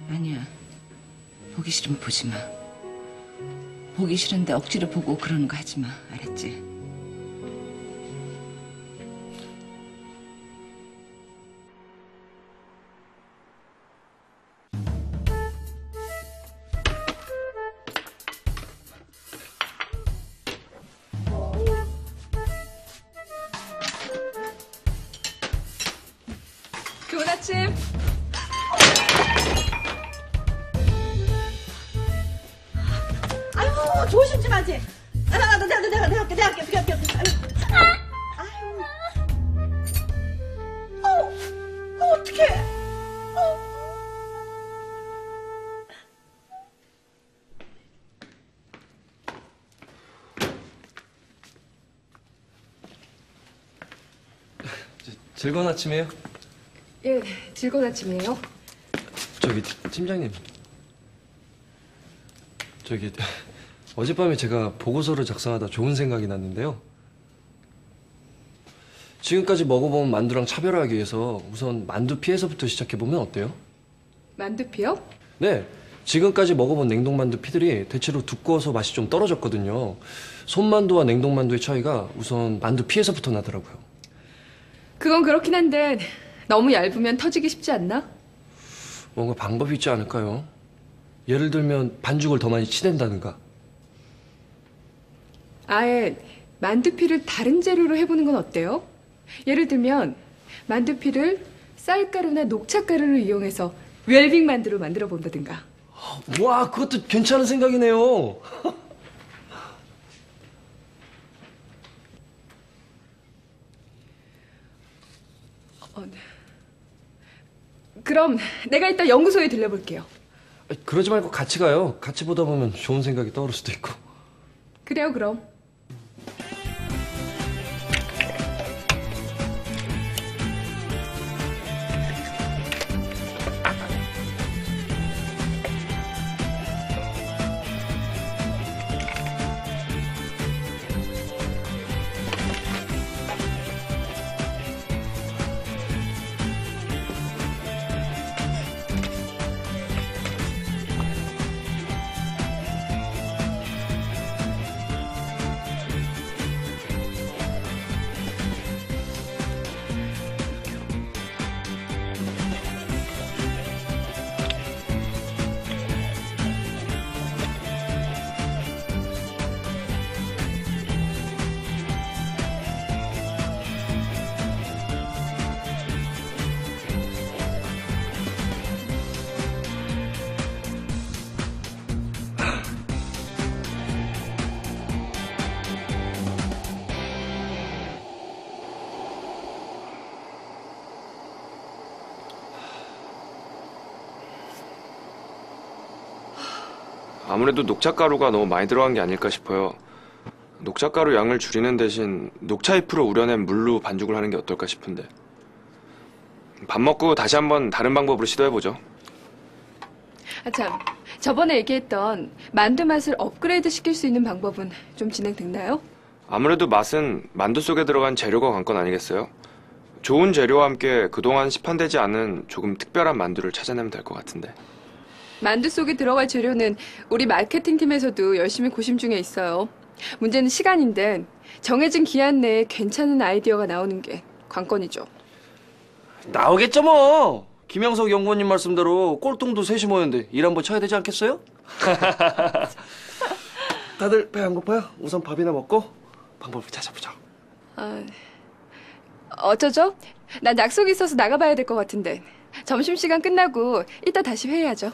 아니야. 보기 싫으면 보지 마. 보기 싫은데 억지로 보고 그러는 거 하지 마. 알았지? 좋은 아침. 아유, 조심 좀 하지. 내가 할게. 아유. 어떡해. 즐거운 아침이에요? 예, 즐거운 아침이에요. 저기 팀장님. 저기 어젯밤에 제가 보고서를 작성하다 좋은 생각이 났는데요. 지금까지 먹어본 만두랑 차별화하기 위해서 우선 만두 피에서부터 시작해보면 어때요? 만두피요? 네. 지금까지 먹어본 냉동만두 피들이 대체로 두꺼워서 맛이 좀 떨어졌거든요. 손만두와 냉동만두의 차이가 우선 만두 피에서부터 나더라고요. 그건 그렇긴 한데 너무 얇으면 터지기 쉽지 않나? 뭔가 방법이 있지 않을까요? 예를 들면 반죽을 더 많이 치댄다든가. 아예 만두피를 다른 재료로 해보는 건 어때요? 예를 들면 만두피를 쌀가루나 녹차가루를 이용해서 웰빙 만두로 만들어 본다든가. 와, 그것도 괜찮은 생각이네요. 네. 그럼 내가 이따 연구소에 들려볼게요. 그러지 말고 같이 가요. 같이 보다 보면 좋은 생각이 떠오를 수도 있고. 그래요, 그럼. 아무래도 녹차가루가 너무 많이 들어간 게 아닐까 싶어요. 녹차가루 양을 줄이는 대신 녹차잎으로 우려낸 물로 반죽을 하는 게 어떨까 싶은데. 밥 먹고 다시 한번 다른 방법으로 시도해보죠. 아, 참. 저번에 얘기했던 만두 맛을 업그레이드 시킬 수 있는 방법은 좀 진행됐나요? 아무래도 맛은 만두 속에 들어간 재료가 관건 아니겠어요? 좋은 재료와 함께 그동안 시판되지 않은 조금 특별한 만두를 찾아내면 될 것 같은데. 만두 속에 들어갈 재료는 우리 마케팅팀에서도 열심히 고심 중에 있어요. 문제는 시간인데 정해진 기한 내에 괜찮은 아이디어가 나오는 게 관건이죠. 나오겠죠 뭐. 김영석 연구원님 말씀대로 꼴통도 셋이 모였는데 일 한번 쳐야 되지 않겠어요? 다들 배 안 고파요? 우선 밥이나 먹고 방법을 찾아보죠. 어쩌죠? 난 약속이 있어서 나가봐야 될 것 같은데. 점심시간 끝나고 이따 다시 회의하죠.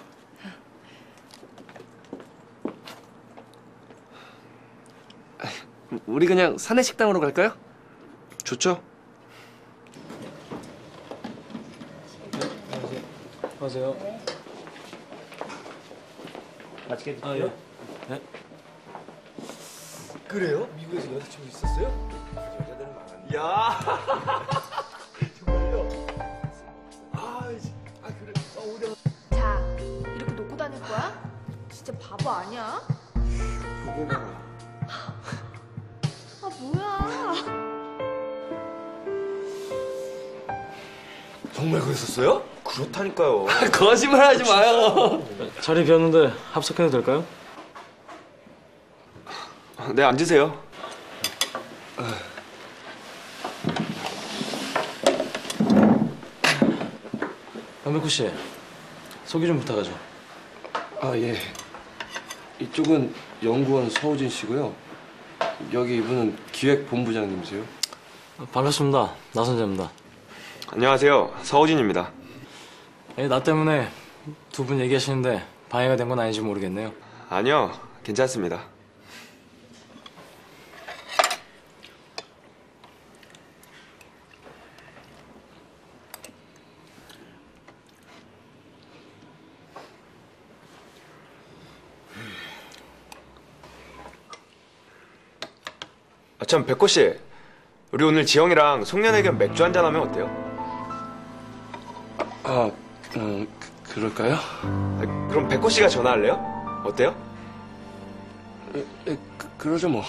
우리 그냥 사내 식당으로 갈까요? 좋죠? 안녕하세요. 맛있게 드세요. 네? 그래요? 미국에서 여자친구 있었어요? 여자들은 많았는데. 야 정말요? 그래. 우리 자, 이렇게 놓고 다닐 거야? 진짜 바보 아니야? 보고 봐라. 아, 뭐야. 정말 그랬었어요? 그렇다니까요. 거짓말하지 마요. 자리 비었는데 합석해도 될까요? 네, 앉으세요. 양백호 씨, 소개 좀 부탁하죠. 아, 예. 이쪽은 연구원 서우진 씨고요. 여기 이분은 기획본부장님이세요. 반갑습니다. 나선재입니다. 안녕하세요. 서우진입니다. 나 때문에 두 분 얘기하시는데 방해가 된 건 아닌지 모르겠네요. 아니요, 괜찮습니다. 참, 백호 씨. 우리 오늘 지영이랑 송년회겸 맥주 한잔 하면 어때요? 아, 그럴까요? 그럼 백호 씨가 전화할래요? 어때요? 그러죠 뭐.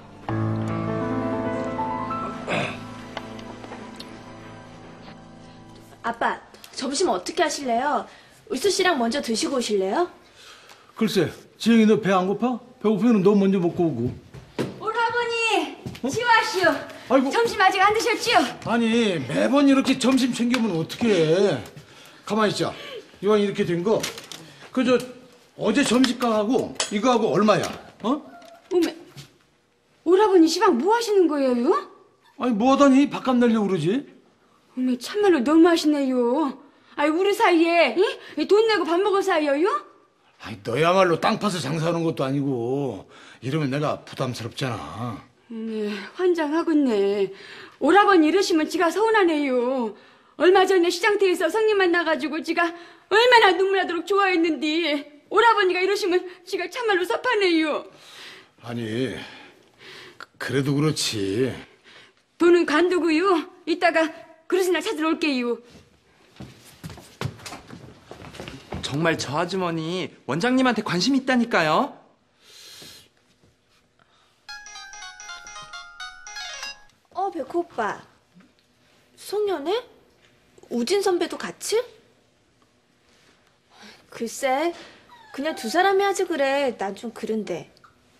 아빠, 점심 어떻게 하실래요? 울수 씨랑 먼저 드시고 오실래요? 글쎄, 지영이 너 배 안 고파? 배고프면 너 먼저 먹고 오고. 오라버니, 지화시오. 아이고. 점심 아직 안 드셨지요? 아니, 매번 이렇게 점심 챙기면 어떡해. 가만히 있자. 이왕 이렇게 된 거, 어제 점심값하고 이거하고 얼마야? 어? 어메, 오라버니 시방 뭐 하시는 거예요? 아니, 뭐하다니 밥값 내려고 그러지? 어메, 참말로 너무하시네요. 아이, 우리 사이에 돈 내고 밥 먹을 사이여요? 아니, 너야말로 땅 파서 장사하는 것도 아니고 이러면 내가 부담스럽잖아. 어메, 환장하겠네. 오라버니 이러시면 지가 서운하네요. 얼마 전에 시장터에서 성님 만나가지고 지가 얼마나 눈물나도록 좋아했는데 오라버니가 이러시면 지가 참말로 섭하네요. 아니, 그래도 그렇지. 돈은 간두고요. 이따가 그릇이나 찾으러 올게요. 정말 저 아주머니 원장님한테 관심 있다니까요. 백호 오빠. 송년회? 우진 선배도 같이? 글쎄, 그냥 두 사람이 하지 그래. 난 좀 그런데.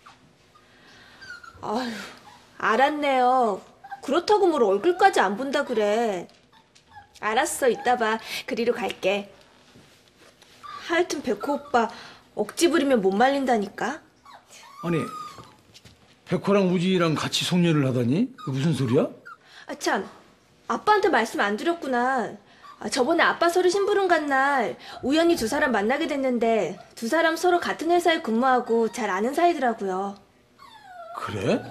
아휴, 알았네요. 그렇다고 뭘 얼굴까지 안 본다 그래. 알았어, 이따 봐. 그리로 갈게. 하여튼 백호 오빠 억지 부리면 못 말린다니까. 아니, 백호랑 우진이랑 같이 송년을 하다니? 그게 무슨 소리야? 아 참, 아빠한테 말씀 안 드렸구나. 저번에 아빠 서류 심부름 간 날 우연히 두 사람 만나게 됐는데 두 사람 서로 같은 회사에 근무하고 잘 아는 사이더라고요. 그래?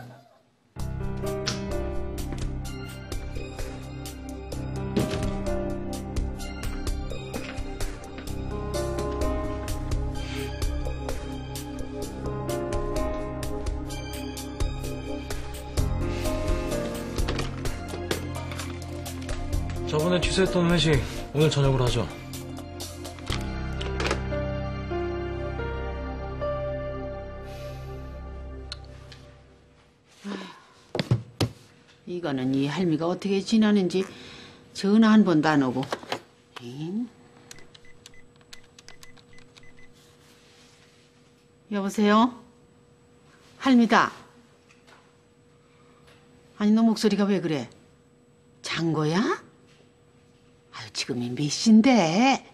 저번에 취소했던 회식 오늘 저녁으로 하죠. 이거는 이 할미가 어떻게 지내는지 전화 한 번도 안 오고. 잉? 여보세요? 할미다. 아니, 너 목소리가 왜 그래? 잔 거야? 아유, 지금이 몇 시인데?